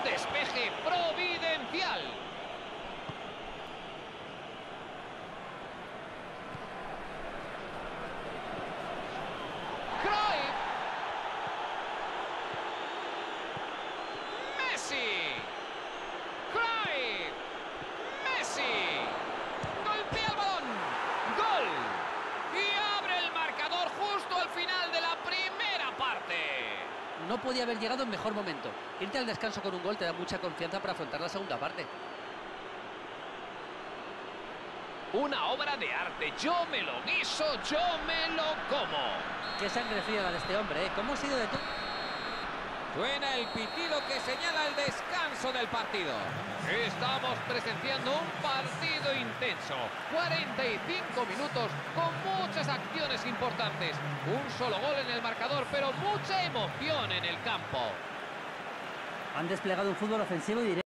despeje providencial. Cruyff. Messi. Cruyff. Messi. Golpea el balón. Gol. Y abre el marcador justo al final de la primera parte. No podía haber llegado en mejor momento. Irte al descanso con un gol te da mucha confianza para afrontar la segunda parte. Una obra de arte. Yo me lo guiso, yo me lo como. Qué sangre fría la de este hombre, ¿eh? ¿Cómo ha sido de todo? Suena el pitido que señala el descanso del partido. Estamos presenciando un partido intenso. 45 minutos con muchas acciones importantes. Un solo gol en el marcador, pero mucha emoción en el campo. Han desplegado un fútbol ofensivo y directo.